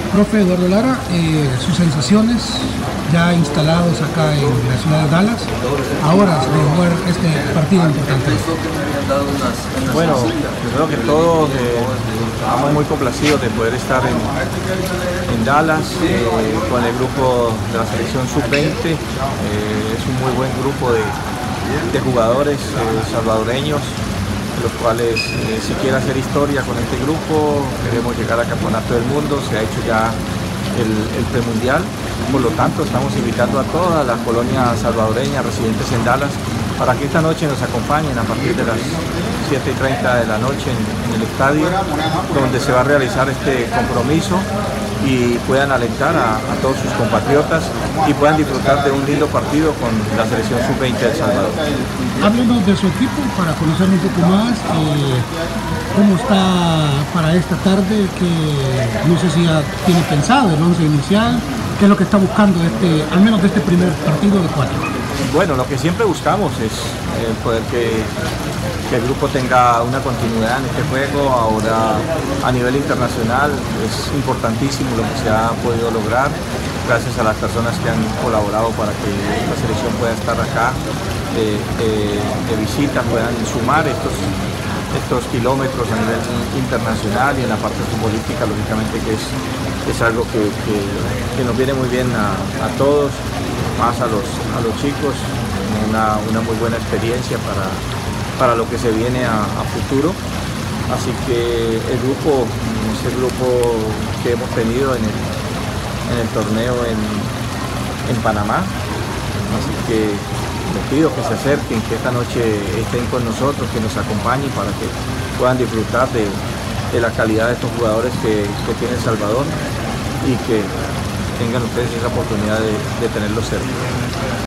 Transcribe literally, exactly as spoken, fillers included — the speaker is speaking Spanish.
Profe Eduardo Lara, eh, sus sensaciones ya instalados acá en la ciudad de Dallas, a horas de jugar este partido importante. Bueno, primero que todo, eh, estamos muy complacidos de poder estar en, en Dallas eh, con el grupo de la selección sub veinte. Eh, es un muy buen grupo de, de jugadores eh, salvadoreños, los cuales eh, si quiere hacer historia con este grupo, queremos llegar al campeonato del mundo, se ha hecho ya el, el premundial, por lo tanto estamos invitando a toda la colonia salvadoreña residentes en Dallas para que esta noche nos acompañen a partir de las siete y treinta de la noche en, en el estadio, donde se va a realizar este compromiso y puedan alentar a, a todos sus compatriotas y puedan disfrutar de un lindo partido con la selección sub veinte de El Salvador. Háblenos de su equipo para conocer un poco más, eh, cómo está para esta tarde, que no sé si ya tiene pensado el once inicial, qué es lo que está buscando este, al menos de este primer partido de cuatro. Bueno, lo que siempre buscamos es eh, poder que, que el grupo tenga una continuidad en este juego. Ahora a nivel internacional es importantísimo lo que se ha podido lograr, gracias a las personas que han colaborado para que la selección pueda estar acá eh, eh, de visita, puedan sumar estos, estos kilómetros a nivel internacional y en la parte futbolística, lógicamente que es, es algo que, que, que nos viene muy bien a, a todos, más a los, a los chicos, una, una muy buena experiencia para, para lo que se viene a, a futuro. Así que el grupo es el grupo que hemos tenido en el, en el torneo en, en Panamá. Así que les pido que se acerquen, que esta noche estén con nosotros, que nos acompañen para que puedan disfrutar de, de la calidad de estos jugadores que, que tiene El Salvador y que tengan ustedes esa oportunidad de, de tenerlos cerca.